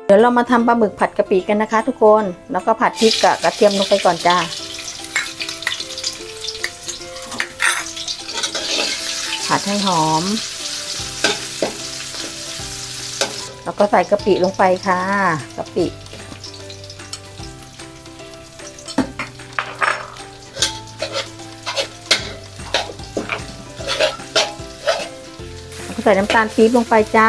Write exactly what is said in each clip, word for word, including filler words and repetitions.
เดี๋ยวเรามาทำปลาหมึกผัดกะปิกันนะคะทุกคนแล้วก็ผัดพริกกับกระเทียมลงไปก่อนจ้าผัดให้หอมแล้วก็ใส่กะปิลงไปค่ะกะปิแล้วก็ใส่น้ำตาลปี๊บลงไปจ้า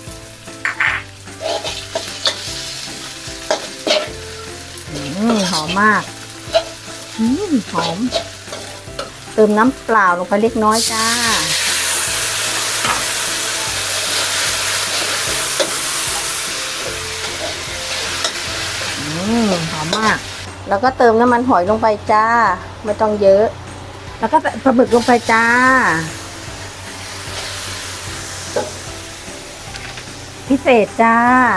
หอมมากอืมหอมเติมน้ำเปล่าลงไปเล็กน้อยจ้าอืมหอมมากแล้วก็เติมน้ำมันหอยลงไปจ้าไม่ต้องเยอะแล้วก็ใส่ปลาหมึกลงไปจ้าพิเศษจ้า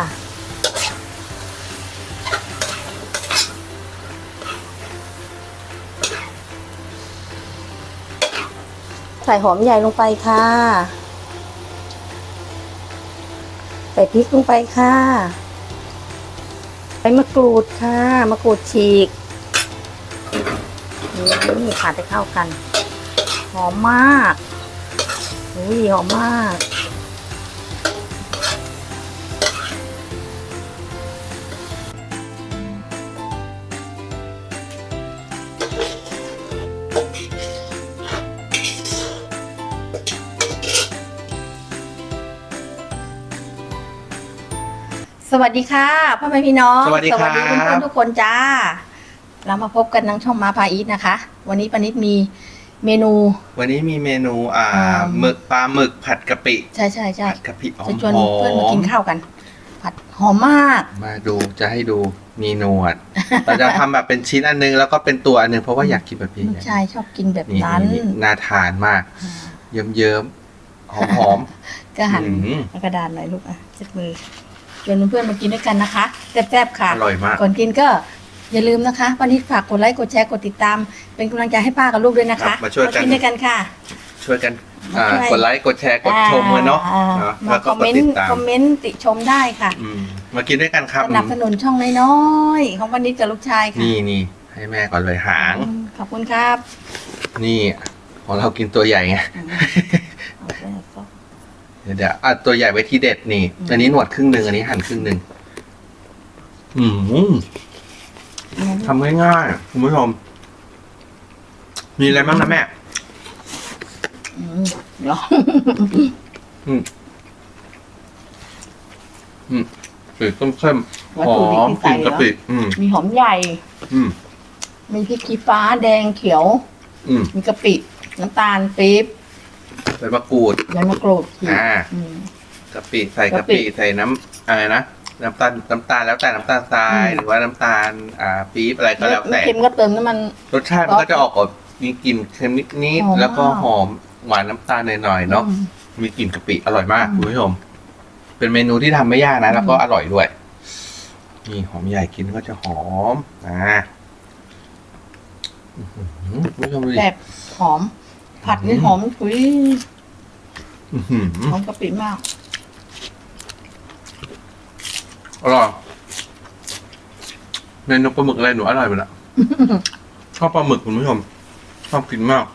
ใส่หอมใหญ่ลงไปค่ะใส่พริกลงไปค่ะใส่มะกรูดค่ะมะกรูดฉีกนี่ผัดให้เข้ากันหอมมากอุ้ยหอมมากสวัสดีค่ะพ่อแม่พี่น้องสวัสดีครับสวัสดีเพื่อนๆทุกคนจ้าเรามาพบกันทางช่องมาพาอีทนะคะวันนี้ปานิดมีเมนูวันนี้มีเมนูอ่าหมึกปลาหมึกผัดกะปิใช่ใช่ใช่ผัดกะปิจะชวนเพื่อนมากินข้าวกันผัดหอมมากมาดูจะให้ดูมีหนวดเราจะทำแบบเป็นชิ้นอันนึงแล้วก็เป็นตัวอันนึงเพราะว่าอยากกินแบบนี้ใช่ชอบกินแบบนั้นน่าทานมากเยิ้มๆหอมๆก็หั่นกระดาษหน่อยลูกอ่ะเช็ดมือชวนเพื่อนๆมากินด้วยกันนะคะแซ่บๆค่ะอร่อยมากก่อนกินก็อย่าลืมนะคะปานิดฝากกดไลค์กดแชร์กดติดตามเป็นกำลังใจให้ป้ากับลูกด้วยนะคะมาช่วยกันกินด้วยกันค่ะช่วยกันกดไลค์กดแชร์กดชมเลยเนาะแล้วก็คอมเมนต์คอมเมนต์ติชมได้ค่ะมากินด้วยกันครับสนับสนุนช่องน้อยๆของปานิดกับลูกชายค่ะนี่นี่ให้แม่ก่อนเลยหางขอบคุณครับนี่ของเรากินตัวใหญ่ไงเดี๋ยวเดี๋ยวอ่ะตัวใหญ่ไว้ที่เด็ดนี่อันนี้หนวดครึ่งหนึ่งอันนี้หั่นครึ่งหนึ่งอืมทำง่ายๆคุณผู้ชมมีอะไรบ้างนะแม่อืมเนาะอืมอืมสีเข้มๆหอมกลิ่นกะปิอืมมีหอมใหญ่อืมมีพริกขี้ฟ้าแดงเขียวอืมมีกะปิน้ำตาลปี๊บใส่มะกรูดใส่มะกรูดอ่ากะปิใส่กะปิใส่น้ำอะไรนะน้ำตาลน้ำตาลแล้วแต่น้ำตาลทรายหรือว่าน้ำตาลอ่าปี๊บอะไรก็แล้วแต่เค็มก็เติมน้ำมันรสชาติมันก็จะออกแบบมีกลิ่นเค็มนิดๆแล้วก็หอมหวานน้ำตาลหน่อยๆเนาะมีกลิ่นกะปิอร่อยมากคุณผู้ชมเป็นเมนูที่ทำไม่ยากนะแล้วก็อร่อยด้วยนี่หอมใหญ่กินก็จะหอมอ่าคุณผู้ชมดูดิแบบหอมผัดนี่หอมถุยหอมกะปิมากอร่อยเมนูปลาหมึกอะไรหนูอร่อยไปละชอบปลาหมึกคุณผู้ชมชอบกินมาก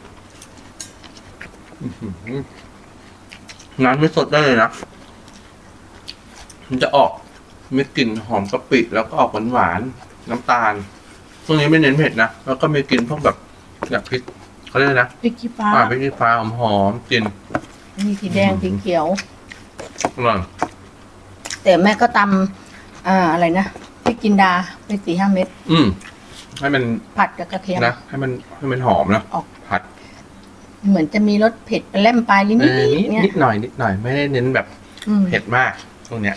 น้ำไม่สดได้เลยนะมันจะออกมีกลิ่นหอมกะปิแล้วก็ออกหวานๆน้ำตาลพวกนี้ไม่เน้นเผ็ดนะแล้วก็มีกลิ่นพวกแบบแบบพริกเขาเรียกนะพริกขี้ฟ้าอ่าพริกขี้ฟ้าหอมหอมกลิ่นมีสีแดงสีเขียวอร่อยแต่แม่ก็ตำอ่าอะไรนะพริกจินดาไปสี่ห้าเม็ดอืมให้มันผัดกับกระเทียมนะให้มันให้มันหอมนะออกผัดเหมือนจะมีรสเผ็ดเป็นแล่มปลายลิ้นนิดนิดหน่อยนิดหน่อยไม่ได้เน้นแบบเผ็ดมากตรงเนี้ย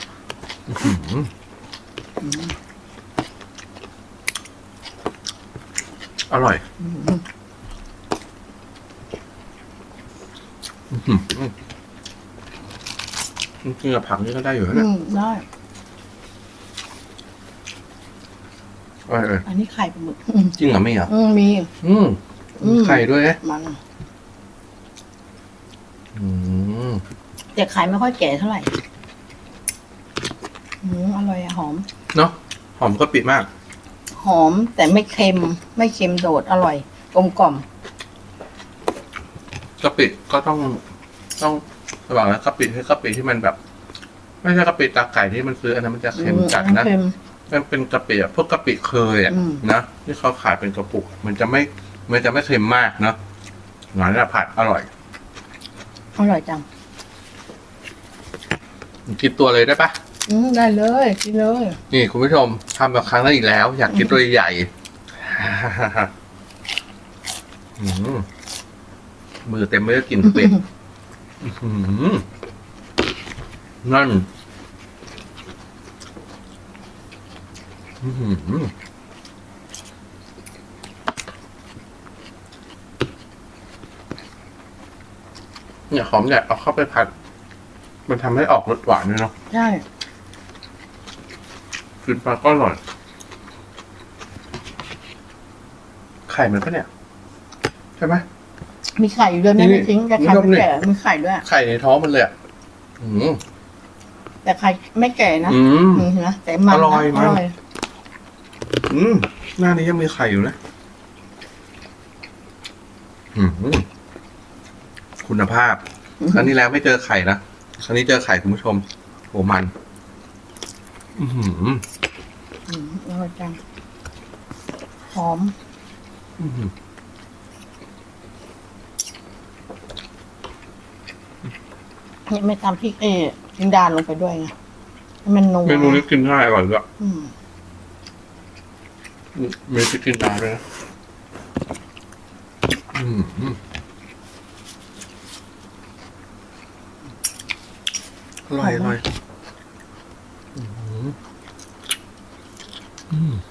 อร่อยกินกับผักนี่ก็ได้อยู่นะได้อันนี้ไข่ปลาหมึกจริงเหรอไม่เหรอมีอืมไข่ด้วยมันอืมแต่ไข่ไม่ค่อยแก่เท่าไหร่อืมอร่อยอะหอมเนาะหอมกะปิมากหอมแต่ไม่เค็ม ไม่เค็มโดดอร่อยกลมกล่อมกะปิก็ต้องต้องระหว่างนะกะปิให้กะปิที่มันแบบ ไม่ใช่กะปิตาไก่ที่มันซื้ออันนั้นมันจะเค็มจัดนะเค็มมันเป็นกะปิอะพวกกะปิเคยอ่ะอืมนะที่เขาขายเป็นกระปุก มันจะไม่มันจะไม่เค็มมากเนาะหวานและผัดอร่อยอร่อยจังกินตัวเลยได้ปะอืมได้เลยกินเลยนี่คุณผู้ชมทำแบบครั้งนั้นอีกแล้ว อยากกินตัวใหญ่ อืมมือเต็มไม่ได้กินเป็ดอื้อหือนั่นอื้อหือเนี่ยหอมใหญ่เอาเข้าไปผัด มันทำให้ออกรสหวานด้วยเนาะใช่กินปลาก็อร่อยไข่มันปะเนี่ยใช่ไหมมีไข่อยู่ด้วยไม่นี่ได้ทิ้งแต่ไข่นี่ไม่แก่มีไข่ด้วยไข่ในท้องมันเลยอ่ะอืมแต่ไข่ไม่แก่นะอืมอืมนะแต่มันนะอร่อยมันอร่อยอืมหน้านี้ยังมีไข่อยู่นะอืมคุณภาพ ครั้งที่แล้วไม่เจอไข่นะ ครั้งนี้เจอไข่คุณผู้ชมโหมัน อือหืออืมอร่อยจังหอมอื้อหือนี่ไม่ตามพริกเอจิงดานลงไปด้วยไงให้มันนัวเมนูนี้กินง่ายอร่อยด้วยอืมมีพริกกินดาด้วยนะอืมอืมอร่อยอร่อยอืมอืม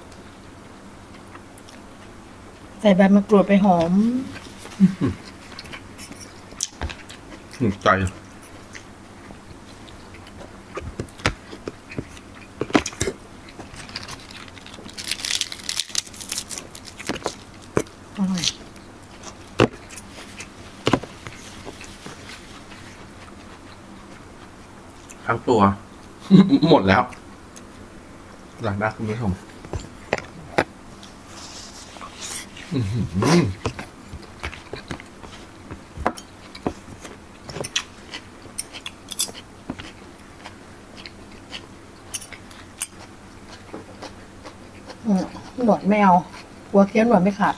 ใส่ใบมะกรูดไปหอมถูกใจอร่อยทั้งตัว หมดแล้ว หลังหน้าคุณผู้ชมอื้อหืออืมหนวดไม่เอากลัวเคี้ยวหนวดไม่ขาด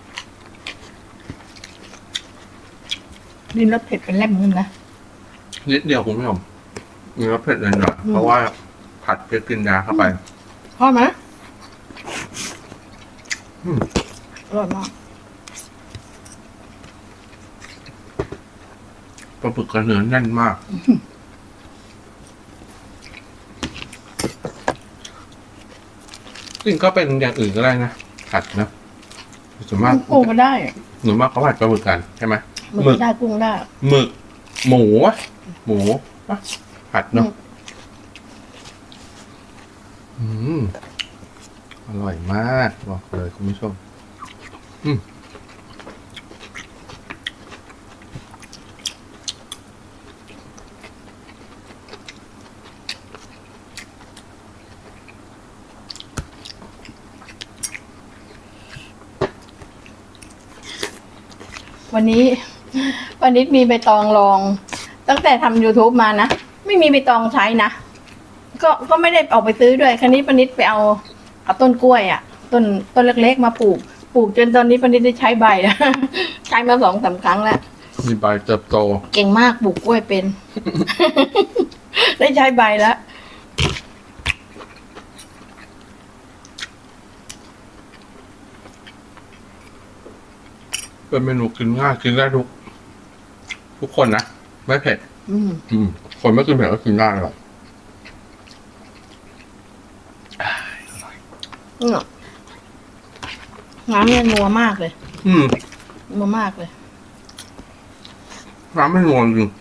ดินรสเผ็ดเป็นแล่มนึงนะนิดเดียวคุณผู้ชมมีรสเผ็ดหน่อยอืมๆเพราะว่าผัดพริกกินดาเข้าไปพอไหมอืมอร่อยมากปลาบึกกระเนื้อแน่นมาก จริงก็เป็นอย่างอื่นก็ได้นะผัดนะส่วนมากกุ้งก็ได้หนูมากเขาผัดปลาหมึกกันใช่ไหมหมึกได้กุ้งได้หมึก หมูอะหมูอะผัดเนาะ อืม อร่อยมากบอกเลยคุณผู้ชม อืมวันนี้ วันนี้มีใบตองลอง ตั้งแต่ทำ YouTube มานะ ไม่มีใบตองใช้นะ ก็ก็ไม่ได้ออกไปซื้อด้วย ครั้นี้ปนิดไปเอาเอาต้นกล้วยอ่ะ ต้นต้นเล็กๆมาปลูก ปลูกจนตอนนี้ปนิดได้ใช้ใบแล้ว ใช้มาสองสามครั้งแล้วมีใบเติบโตเก่งมากปลูกกล้วยเป็น ได้ใช้ใบแล้วเป็นเมนูกินง่ายกินได้ทุก ทุกคนนะ ไม่เผ็ดอืมอืม คนไม่กินเผ็ดก็กินได้หรอกอืมน้ำเนี่ยนัวมากเลยอืมนัวมากเลยน้ำไม่งอนจริง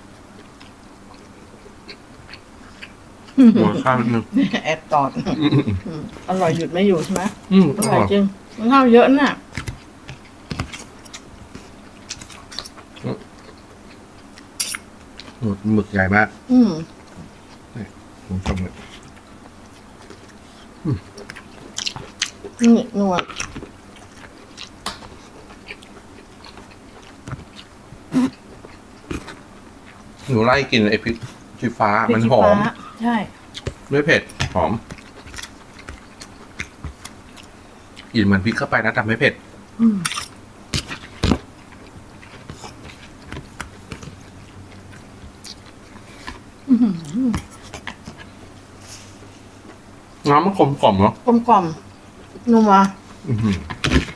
หัวข้าวนิดนึงแอบตอดอืมอืมอืมอร่อยหยุดไม่อยู่ใช่ไหมอืมออร่ร่ออย ยจริงมันข้าวเยอะน่ะหมึกหมึกใหญ่มากอืมคุณผู้ชมเลยนี่นวดหนูไล่กินไอ้พริกชี้ฟ้ามันหอมใช่ไม่เผ็ดหอมกินเหมือนพริกเข้าไปนะแต่ไม่เผ็ดอืมอื้อหือน้ำมันกลมกล่อมเนาะกลมกล่อมนัวอื้อหือ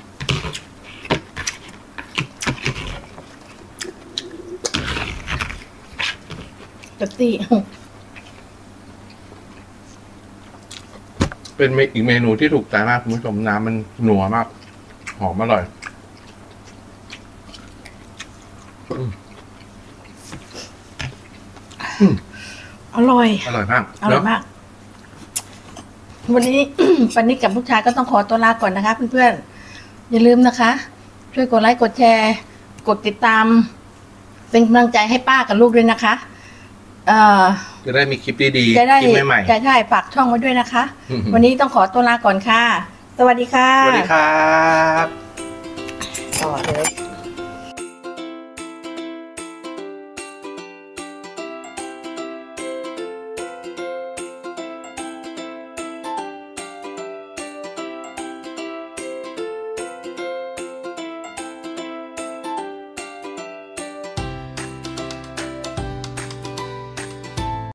กะตี้เป็นอีกเมนูที่ถูกใจมากคุณผู้ชมน้ำมันนัวมากหอมอร่อยอืมอืมอร่อยอร่อยมากอร่อยมาก วันนี้ ปันนิดกับลูกชายก็ต้องขอตัวลาก่อนนะคะเพื่อนๆอย่าลืมนะคะ ช่วยกดไลค์กดแชร์ กดติดตาม เป็นกำลังใจให้ป้ากับลูกด้วยนะคะ เอ่อจะได้มีคลิปดีจะได้ๆคลิปใหม่จะได้ฝากช่องไว้ด้วยนะคะอืมวันนี้ต้องขอตัวลาก่อนค่ะ สวัสดีค่ะๆสวัสดีครับต่อเลย